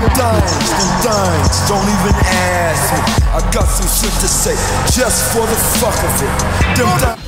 dimes, don't even ask me. I got some shit to say just for the fuck of it. Them dimes.